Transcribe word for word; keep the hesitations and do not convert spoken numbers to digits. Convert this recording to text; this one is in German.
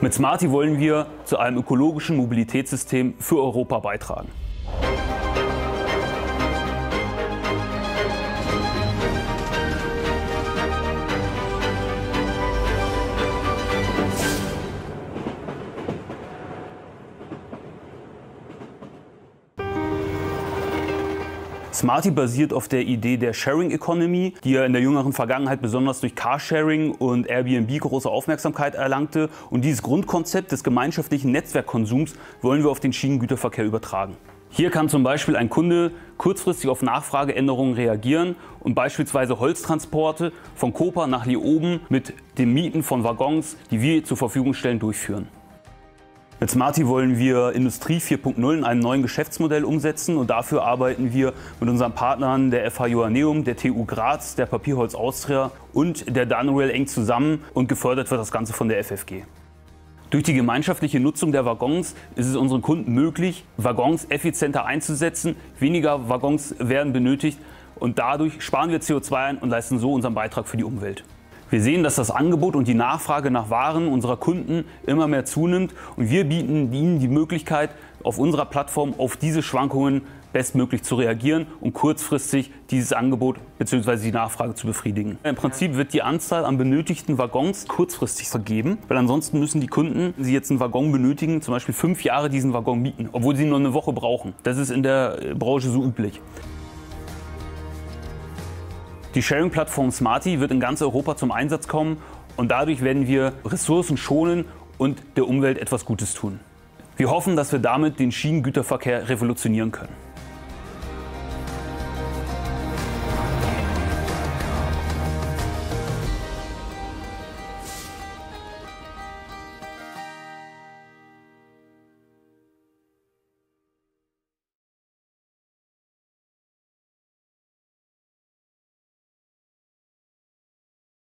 Mit Smarty wollen wir zu einem ökologischen Mobilitätssystem für Europa beitragen. Smarty basiert auf der Idee der Sharing Economy, die ja in der jüngeren Vergangenheit besonders durch Carsharing und Airbnb große Aufmerksamkeit erlangte. Und dieses Grundkonzept des gemeinschaftlichen Netzwerkkonsums wollen wir auf den Schienengüterverkehr übertragen. Hier kann zum Beispiel ein Kunde kurzfristig auf Nachfrageänderungen reagieren und beispielsweise Holztransporte von Koper nach Leoben mit dem Mieten von Waggons, die wir zur Verfügung stellen, durchführen. Mit Smarty wollen wir Industrie vier Punkt null in einem neuen Geschäftsmodell umsetzen und dafür arbeiten wir mit unseren Partnern der F H Joanneum, der T U Graz, der Papierholz Austria und der Danorail eng zusammen und gefördert wird das Ganze von der F F G. Durch die gemeinschaftliche Nutzung der Waggons ist es unseren Kunden möglich, Waggons effizienter einzusetzen, weniger Waggons werden benötigt und dadurch sparen wir C O zwei ein und leisten so unseren Beitrag für die Umwelt. Wir sehen, dass das Angebot und die Nachfrage nach Waren unserer Kunden immer mehr zunimmt und wir bieten ihnen die Möglichkeit, auf unserer Plattform auf diese Schwankungen bestmöglich zu reagieren und kurzfristig dieses Angebot bzw. die Nachfrage zu befriedigen. Im Prinzip wird die Anzahl an benötigten Waggons kurzfristig vergeben, weil ansonsten müssen die Kunden, wenn sie jetzt einen Waggon benötigen, zum Beispiel fünf Jahre diesen Waggon mieten, obwohl sie nur eine Woche brauchen. Das ist in der Branche so üblich. Die Sharing-Plattform Smarty wird in ganz Europa zum Einsatz kommen und dadurch werden wir Ressourcen schonen und der Umwelt etwas Gutes tun. Wir hoffen, dass wir damit den Schienengüterverkehr revolutionieren können.